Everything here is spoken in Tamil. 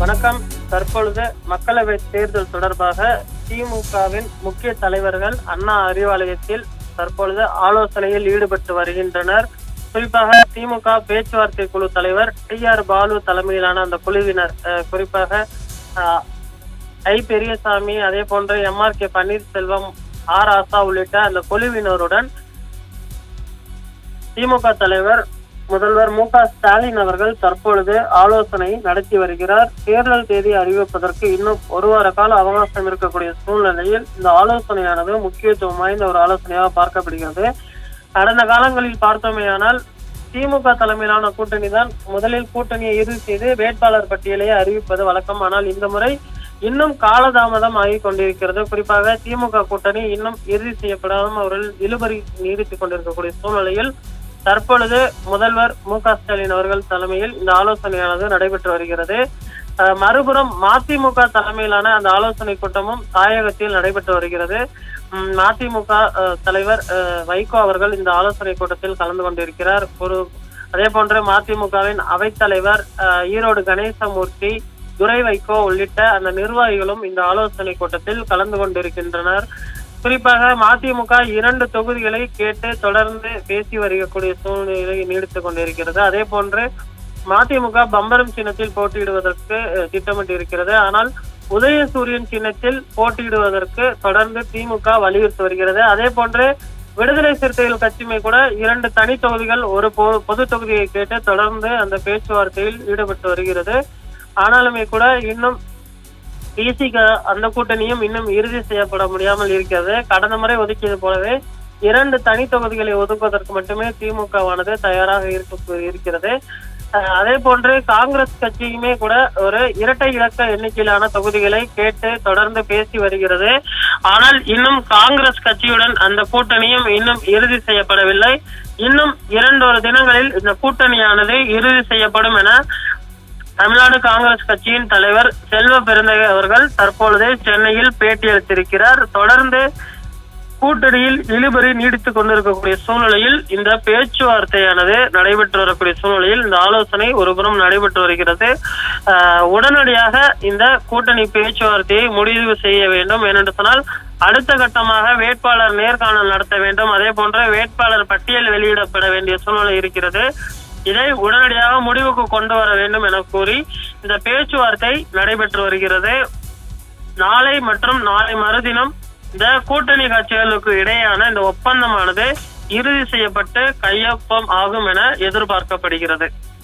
வணக்கம். தற்பொழுது மக்களவை தேர்தல் தொடர்பாக திமுகவின் முக்கிய தலைவர்கள் அண்ணா அறிவாலயத்தில் தற்பொழுது ஆலோசனையில் ஈடுபட்டு வருகின்றனர். குறிப்பாக திமுக பேச்சுவார்த்தை குழு தலைவர் TR பாலு தலைமையிலான அந்த குழுவினர், குறிப்பாக ஐ பெரியசாமி, அதே போன்ற MRK பன்னீர்செல்வம், ஆர் ஆசா உள்ளிட்ட அந்த குழுவினருடன் திமுக தலைவர் முதல்வர் மு.க. ஸ்டாலின் அவர்கள் தற்பொழுது ஆலோசனை நடத்தி வருகிறார். தேர்தல் தேதி அறிவிப்பதற்கு இன்னும் ஒரு வார கால அவகாசம் இருக்கக்கூடிய சூழ்நிலையில் இந்த ஆலோசனையானது முக்கியத்துவம் வாய்ந்த ஒரு ஆலோசனையாக பார்க்கப்படுகிறது. கடந்த காலங்களில் பார்த்தோமேயானால் திமுக தலைமையிலான கூட்டணி தான் முதலில் கூட்டணியை இறுதி செய்து வேட்பாளர் பட்டியலை அறிவிப்பது வழக்கம். ஆனால் இந்த முறை இன்னும் காலதாமதம் ஆகிக் கொண்டிருக்கிறது. குறிப்பாக திமுக கூட்டணி இன்னும் இறுதி செய்யப்படாமல் அவர்கள் இழுபறி நீடித்துக் கொண்டிருக்கக்கூடிய சூழ்நிலையில் தற்பொழுது முதல்வர் மு.க. ஸ்டாலின் அவர்கள் தலைமையில் இந்த ஆலோசனையானது நடைபெற்று வருகிறது. மறுபுறம் மதிமுக தலைமையிலான அந்த ஆலோசனை கூட்டமும் தாயகத்தில் நடைபெற்று வருகிறது. மதிமுக தலைவர் வைகோ அவர்கள் இந்த ஆலோசனை கூட்டத்தில் கலந்து கொண்டிருக்கிறார். அதே போன்று மதிமுகவின் அவைத்தலைவர் ஈரோடு கணேசமூர்த்தி, துரை வைகோ உள்ளிட்ட அந்த நிர்வாகிகளும் இந்த ஆலோசனை கூட்டத்தில் கலந்து கொண்டிருக்கின்றனர். குறிப்பாக மதிமுக 2 தொகுதிகளை கேட்டு தொடர்ந்து பேசி வருகக்கூடிய சூழ்நிலை நீடித்துக் கொண்டிருக்கிறது. அதே போன்று மதிமுக பம்பரம் சின்னத்தில் போட்டியிடுவதற்கு திட்டமிட்டு இருக்கிறது. ஆனால் உதயசூரியன் சின்னத்தில் போட்டியிடுவதற்கு தொடர்ந்து திமுக வலியுறுத்தி வருகிறது. அதே போன்று விடுதலை சிறுத்தைகள் கட்சியுமே கூட 2 தனி தொகுதிகள், ஒரு பொது தொகுதியை கேட்டு தொடர்ந்து அந்த பேச்சுவார்த்தையில் ஈடுபட்டு வருகிறது. ஆனாலுமே கூட இன்னும் பிசிக அந்த கூட்டணியும் இன்னும் இறுதி செய்யப்பட முடியாமல் இருக்கிறது. கடந்த முறை ஒதுக்கியது போலவே 2 தனி தொகுதிகளை ஒதுக்குவதற்கு மட்டுமே திமுகவானது தயாராக இருக்கிறது. அதே போன்று காங்கிரஸ் கட்சியுமே கூட ஒரு இரட்டை இலக்க எண்ணிக்கையிலான தொகுதிகளை கேட்டு தொடர்ந்து பேசி வருகிறது. ஆனால் இன்னும் காங்கிரஸ் கட்சியுடன் அந்த கூட்டணியும் இன்னும் இறுதி செய்யப்படவில்லை. இன்னும் 2 தினங்களில் இந்த கூட்டணியானது இறுதி செய்யப்படும் என தமிழ்நாடு காங்கிரஸ் கட்சியின் தலைவர் செல்வ பெருந்தகை அவர்கள் தற்பொழுது சென்னையில் பேட்டியளித்திருக்கிறார். தொடர்ந்து கூட்டணியில் இழுபறி நீடித்துக் கொண்டிருக்கக்கூடிய சூழ்நிலையில் இந்த பேச்சுவார்த்தையானது நடைபெற்று வரக்கூடிய சூழ்நிலையில் இந்த ஆலோசனை ஒருபுறம் நடைபெற்று வருகிறது. உடனடியாக இந்த கூட்டணி பேச்சுவார்த்தையை முடிவு செய்ய வேண்டும். ஏனென்று சொன்னால் அடுத்த கட்டமாக வேட்பாளர் நேர்காணல் நடத்த வேண்டும். அதே போன்ற வேட்பாளர் பட்டியல் வெளியிடப்பட வேண்டிய சூழ்நிலை இருக்கிறது. இதை உடனடியாக முடிவுக்கு கொண்டு வர வேண்டும் என கூறி இந்த பேச்சுவார்த்தை நடைபெற்று வருகிறது. நாளை மற்றும் நாளை மறுதினம் இந்த கூட்டணி கட்சிகளுக்கு இடையேயான இந்த ஒப்பந்தமானது இறுதி செய்யப்பட்டு கையொப்பம் ஆகும் என எதிர்பார்க்கப்படுகிறது.